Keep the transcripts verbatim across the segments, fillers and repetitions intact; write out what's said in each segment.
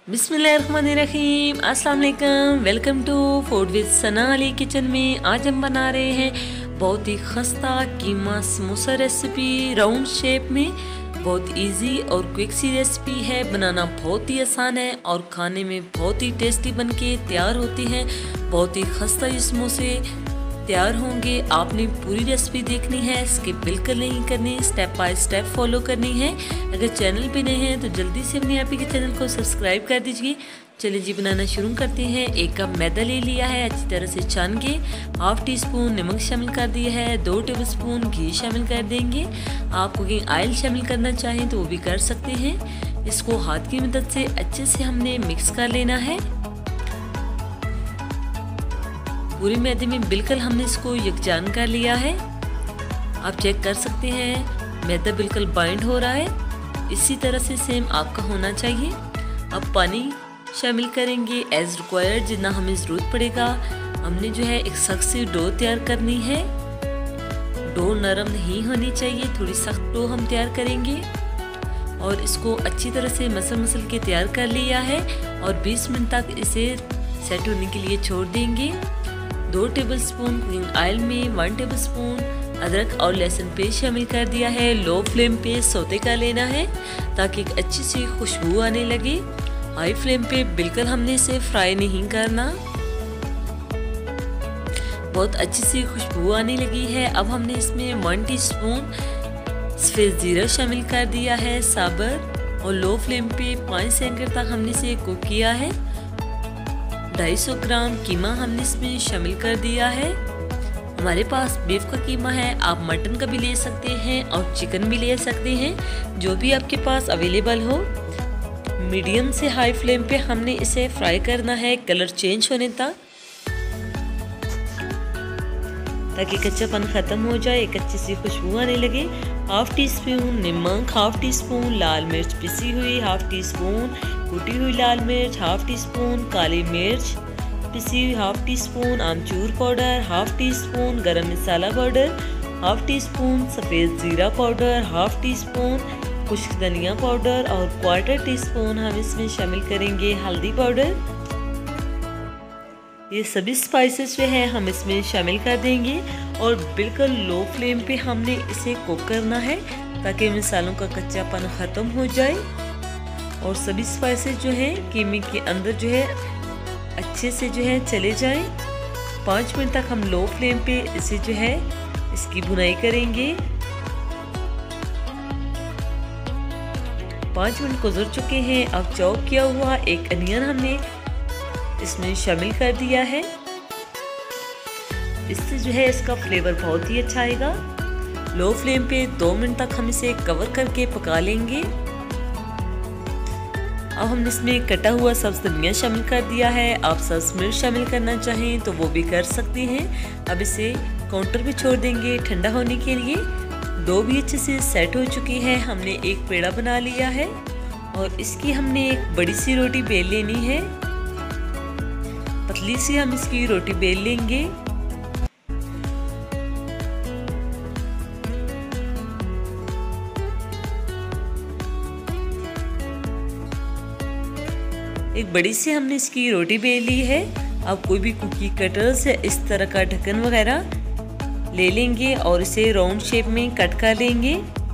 बिस्मिल्लाहिर्रहमानिर्रहीम, अस्सलाम वालेकुम। Welcome to food with Sana Ali kitchen में। आज हम बना रहे हैं बहुत ही खस्ता keema samosa recipe round shape में। बहुत इजी और क्विक सी रेसिपी है, बनाना बहुत ही आसान है और खाने में बहुत ही टेस्टी बनके तैयार होती हैं। बहुत ही खस्ता ये समोसे तैयार होंगे। आपने पूरी रेसिपी देखनी है, स्किप बिल्कुल नहीं करनी, स्टेप बाय स्टेप फॉलो करनी है। अगर चैनल पे नए हैं तो जल्दी से अपने आप ही के चैनल को सब्सक्राइब कर दीजिए। चलिए जी, बनाना शुरू करते हैं। एक कप मैदा ले लिया है, अच्छी तरह से छान के। हाफ टी स्पून नमक शामिल कर दिया है। दो टेबल स्पून घी शामिल कर देंगे। आप कुकिंग ऑयल शामिल करना चाहें तो वो भी कर सकते हैं। इसको हाथ की मदद से अच्छे से हमने मिक्स कर लेना है। पूरे मैदे में बिल्कुल हमने इसको यकजान कर लिया है। आप चेक कर सकते हैं मैदा बिल्कुल बाइंड हो रहा है। इसी तरह से सेम आपका होना चाहिए। अब पानी शामिल करेंगे एज रिक्वायर्ड, जितना हमें ज़रूरत पड़ेगा। हमने जो है एक सख्त सी डो तैयार करनी है। डो नरम नहीं होनी चाहिए, थोड़ी सख्त डो हम तैयार करेंगे। और इसको अच्छी तरह से मसल मसल के तैयार कर लिया है और बीस मिनट तक इसे सेट होने के लिए छोड़ देंगे। दो टेबलस्पून कुकिंग ऑयल में वन टेबलस्पून अदरक और लहसुन पेस्ट शामिल कर दिया है। लो फ्लेम पे सौते कर लेना है ताकि एक अच्छी सी खुशबू आने लगे। हाई फ्लेम पे बिल्कुल हमने इसे फ्राई नहीं करना। बहुत अच्छी सी खुशबू आने लगी है। अब हमने इसमें वन टीस्पून सफ़ेद जीरा शामिल कर दिया है साबर, और लो फ्लेम पे पाँच सेकंड तक हमने इसे कुक किया है। दो सौ पचास ग्राम कीमा हमने इसमें शामिल कर दिया है। हमारे पास बीफ का कीमा है, आप मटन का भी ले सकते हैं और चिकन भी ले सकते हैं, जो भी आपके पास अवेलेबल हो। मीडियम से हाई फ्लेम पे हमने इसे फ्राई करना है कलर चेंज होने तक, ताकि कच्चापन खत्म हो जाए, एक अच्छी सी खुशबू आने लगे। हाफ टी स्पून नमक, हाफ टी स्पून लाल मिर्च पिसी हुई, हाफ टी स्पून कुटी हुई लाल मिर्च, हाफ टी स्पून काली मिर्च पिसी हुई, हाफ टी स्पून आमचूर powder, half teaspoon garam masala powder, half teaspoon सफ़ेद ज़ीरा पाउडर, हाफ टी स्पून खुश्क धनिया पाउडर और क्वार्टर टी स्पून हम इसमें शामिल करेंगे हल्दी पाउडर। ये सभी स्पाइसेस जो है हम इसमें शामिल कर देंगे और बिल्कुल लो फ्लेम पे हमने इसे कुक करना है ताकि मसालों का कच्चापन ख़त्म हो जाए और सभी स्पाइसेस जो है कीमे के अंदर जो है अच्छे से जो है चले जाएं। पाँच मिनट तक हम लो फ्लेम पे इसे जो है इसकी भुनाई करेंगे। पाँच मिनट गुजर चुके हैं। अब चॉप किया हुआ एक अनियन हमने इसमें शामिल कर दिया है। इससे जो है इसका फ्लेवर बहुत ही अच्छा आएगा। लो फ्लेम पे दो मिनट तक हम इसे कवर करके पका लेंगे। अब हमने इसमें कटा हुआ सब्ज धनिया शामिल कर दिया है। आप सब्ज मिर्च शामिल करना चाहें तो वो भी कर सकते हैं। अब इसे काउंटर पे छोड़ देंगे ठंडा होने के लिए। डो भी अच्छे से सेट हो चुकी है। हमने एक पेड़ा बना लिया है और इसकी हमने एक बड़ी सी रोटी बेल लेनी है। पतली सी हम इसकी रोटी बेल लेंगे। एक बड़ी सी हमने इसकी रोटी बेल ली है। अब कोई भी कुकी कटर से इस तरह का ढक्कन वगैरह ले लेंगे और इसे राउंड शेप में कट कर लेंगे।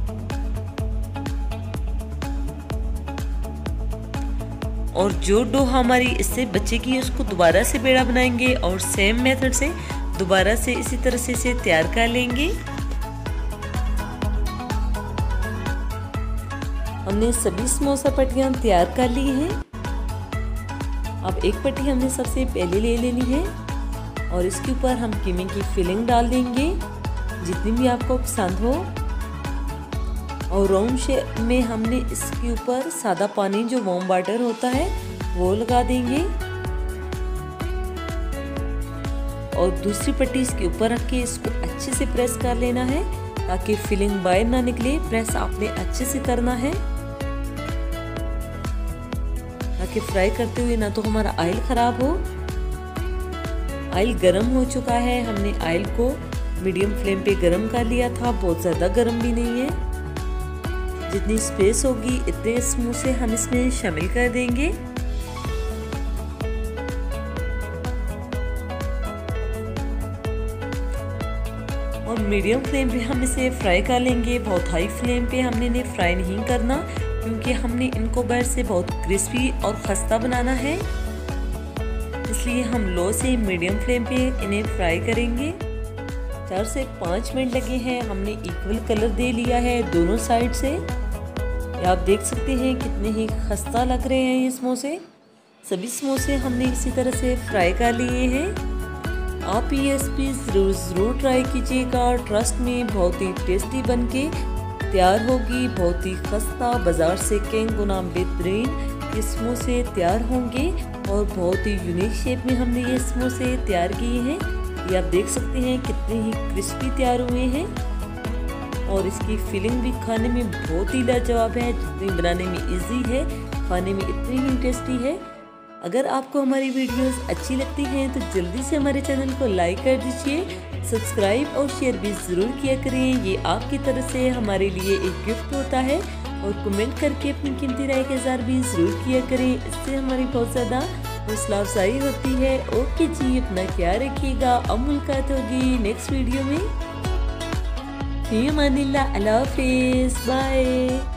और जो डो हमारी इससे बचेगी उसको दोबारा से पेड़ा बनाएंगे और सेम मेथड से दोबारा से इसी तरह से इसे तैयार कर लेंगे। हमने सभी समोसा पट्टियां तैयार कर ली हैं। अब एक पट्टी हमने सबसे पहले ले लेनी है और इसके ऊपर हम कीमे की फिलिंग डाल देंगे जितनी भी आपको पसंद हो। और राउंड शेप में हमने इसके ऊपर सादा पानी जो वार्म वाटर होता है वो लगा देंगे और दूसरी पट्टी इसके ऊपर रख के इसको अच्छे से प्रेस कर लेना है ताकि फिलिंग बाहर ना निकले। प्रेस आपने अच्छे से करना है ताकि फ्राई करते हुए ना तो हमारा ऑयल खराब हो। ऑयल गरम हो चुका है। हमने ऑयल को मीडियम फ्लेम पे गरम कर लिया था, बहुत ज़्यादा गरम भी नहीं है। जितनी स्पेस होगी इतने समोसे हम इसमें शामिल कर देंगे। और मीडियम फ्लेम पे हम इसे फ्राई कर लेंगे। बहुत हाई फ्लेम पे हमने इन्हें फ्राई नहीं करना, क्योंकि हमने इनको बाहर से बहुत क्रिस्पी और खस्ता बनाना है, इसलिए हम लो से मीडियम फ्लेम पे इन्हें फ्राई करेंगे। चार से पाँच मिनट लगे हैं। हमने इक्वल कलर दे लिया है दोनों साइड से। आप देख सकते हैं कितने ही खस्ता लग रहे हैं ये समोसे। सभी समोसे हमने इसी तरह से फ्राई कर लिए हैं। आप ये रेसिपी ज़रूर ज़रूर ट्राई कीजिएगा। ट्रस्ट में बहुत ही टेस्टी बनके तैयार होगी। बहुत ही खस्ता, बाज़ार से कई गुना बेहतरीन ये समोसे तैयार होंगे और बहुत ही यूनिक शेप में हमने ये समोसे तैयार किए हैं। ये आप देख सकते हैं कितने ही क्रिस्पी तैयार हुए हैं और इसकी फीलिंग भी खाने में बहुत ही लाजवाब है। जितनी बनाने में इजी है, खाने में इतनी ही टेस्टी है। अगर आपको हमारी वीडियोस अच्छी लगती हैं तो जल्दी से हमारे चैनल को लाइक कर दीजिए, सब्सक्राइब और शेयर भी ज़रूर किया करें। ये आपकी तरफ से हमारे लिए एक गिफ्ट होता है। और कमेंट करके अपनी कीमती राय का इज़हार भी ज़रूर किया करें, इससे हमारी बहुत ज़्यादा हौसला अफजाई होती है। ओके जी, अपना ख्याल रखिएगा। अब मुलाकात होगी नेक्स्ट वीडियो में। अल्लाह हाफिज़, बाय।